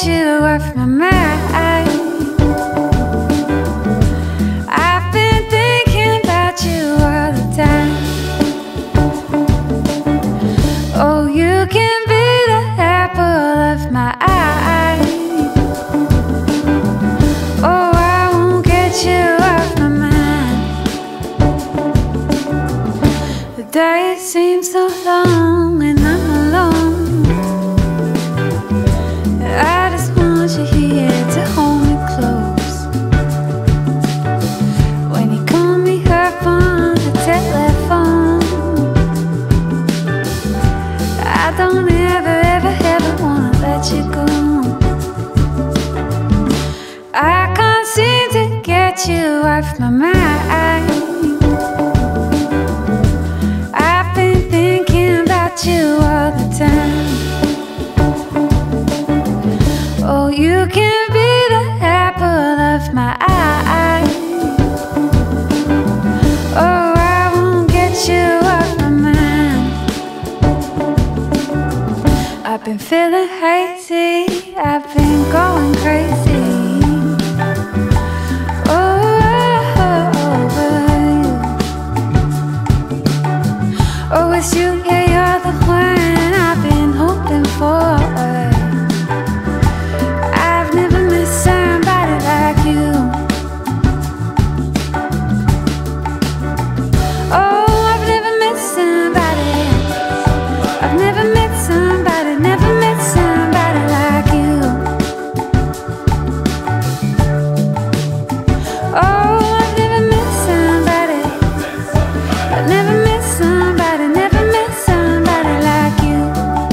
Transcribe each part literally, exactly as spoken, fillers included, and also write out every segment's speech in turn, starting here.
get you off my mind. I've been thinking about you all the time. Oh, you can be the apple of my eye. Oh, I won't get you off my mind. The day seems so long when I'm alone. I just want you here to hold me close. When you call me up on the telephone, I don't ever, ever, ever wanna let you go. I can't seem to get you off my mind. I've been thinking about you all the time. Oh, you can be the apple of my eye. Oh, I won't get you off my mind. I've been feeling hazy, I've been going crazy. Oh, it's you, yeah, you're the one I've been hoping for. I've never met somebody like you. Oh, I've never met somebody. I've never met somebody, never met somebody like you. Oh, I've never met somebody. I've never met somebody, never met somebody like you.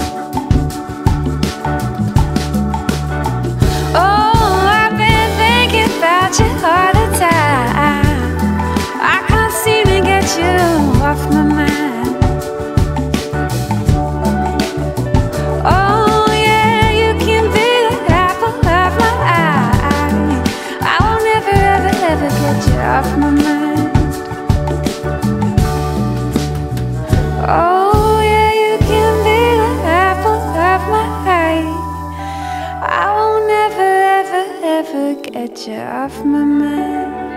Oh, I've been thinking about you all the time. I can't seem to get you off my mind. Oh yeah, you can be the apple of my eye. I will never, ever, ever get you off my mind. Oh yeah, you can be the apple of my eye. I will never, ever, ever get you off my mind.